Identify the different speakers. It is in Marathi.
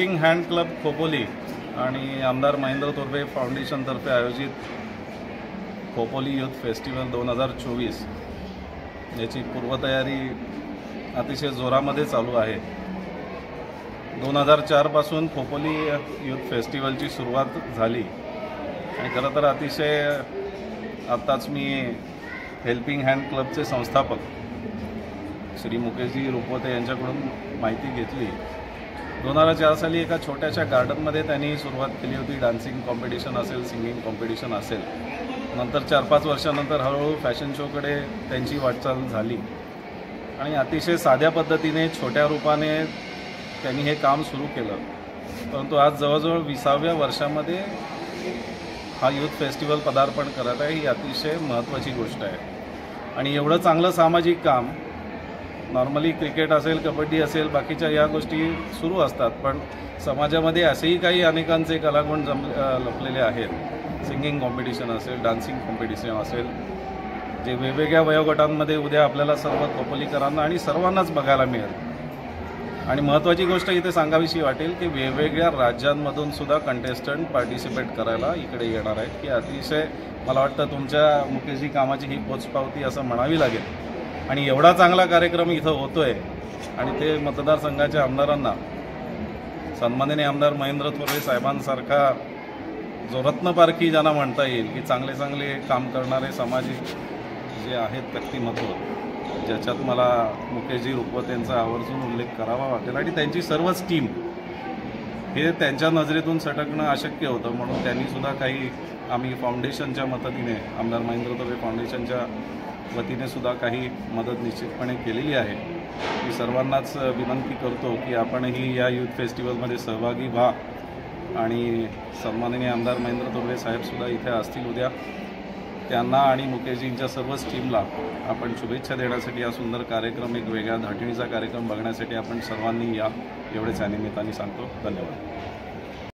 Speaker 1: हेल्पिंग हँड क्लब खोपोली आणि आमदार महेंद्र तोरवे फाउंडेशनतर्फे आयोजित खोपोली यूथ फेस्टिवल 2024 याची पूर्वतयारी अतिशय जोरामध्ये चालू आहे। 2004 पासून खोपोली यूथ फेस्टिवलची सुरुवात झाली आणि खरं तर अतिशय आत्ताच मी हेल्पिंग हँड क्लबचे संस्थापक श्री मुकेशजी रुपवते यांच्याकडून माहिती घेतली। 2004 साली एका छोट्याशा गार्डनमध्ये त्यांनी सुरुवात केली होती। डान्सिंग कॉम्पिटिशन असेल, सिंगिंग कॉम्पिटिशन असेल। नंतर 4-5 वर्षानंतर हळूहळू फॅशन शोकडे त्यांची वाटचाल झाली आणि अतिशय साध्या पद्धतीने छोट्या रूपाने त्यांनी हे काम सुरू केलं। परंतु आज जवळजवळ 20व्या वर्षामध्ये हा यूथ फेस्टिवल पदार्पण करत आहे। ही अतिशय महत्त्वाची गोष्ट आहे आणि एवढं चांगलं सामाजिक काम नॉर्मली क्रिकेट असेल, कबड्डी असेल, बाकीच्या या गोष्टी सुरू असतात, पण समाजामध्ये असेही काही अनेकांचे कलागुण लपलेले आहेत। सिंगिंग कॉम्पिटिशन असेल, डान्सिंग कॉम्पिटिशन असेल, जे वेगवेगळ्या वयोगटांमध्ये उद्या आपल्याला सर्व खोपोलीकरांना आणि सर्वांनाच बघायला मिळेल। आणि महत्त्वाची गोष्ट इथे सांगावीशी वाटेल की वेगवेगळ्या राज्यांमधून सुद्धा कंटेस्टंट पार्टिसिपेट करायला इकडे येणार आहेत, की अतिशय मला वाटतं तुमच्या मुकेशजी कामाची ही पोचपावती असं म्हणावी लागेल। आणि एवढा चांगला कार्यक्रम इथं होतोय आणि ते मतदारसंघाच्या आमदारांना सन्माननीय आमदार महेंद्र तोरवे साहेबांसारखा जो रत्नपारखी ज्यांना म्हणता येईल की चांगले चांगले काम करणारे सामाजिक जे आहेत व्यक्तिमत्व, ज्याच्यात मला मुकेशजी रुपवतेंचा आवर्जून उल्लेख करावा वाटेल आणि त्यांची सर्वच टीम, हे त्यांच्या नजरेतून सटकणं अशक्य होतं। म्हणून त्यांनीसुद्धा काही आम्ही फाउंडेशनच्या मदतीने, आमदार महेंद्र तोरवे फाउंडेशनच्या वतीने सुद्धा काही मदत निश्चितपणे केलेली आहे। मी सर्वांनाच विनंती करतो की आपणही या यूथ फेस्टिवलमध्ये सहभागी व्हा आणि सन्माननीय आमदार महेंद्र तोरवे साहेबसुद्धा इथे असतील उद्या। त्यांना आणि मुकेशजींच्या सर्वच टीमला आपण शुभेच्छा देण्यासाठी हा सुंदर कार्यक्रम, एक वेगळ्या धाटणीचा कार्यक्रम बघण्यासाठी आपण सर्वांनी या, एवढेच या निमित्ताने सांगतो। धन्यवाद।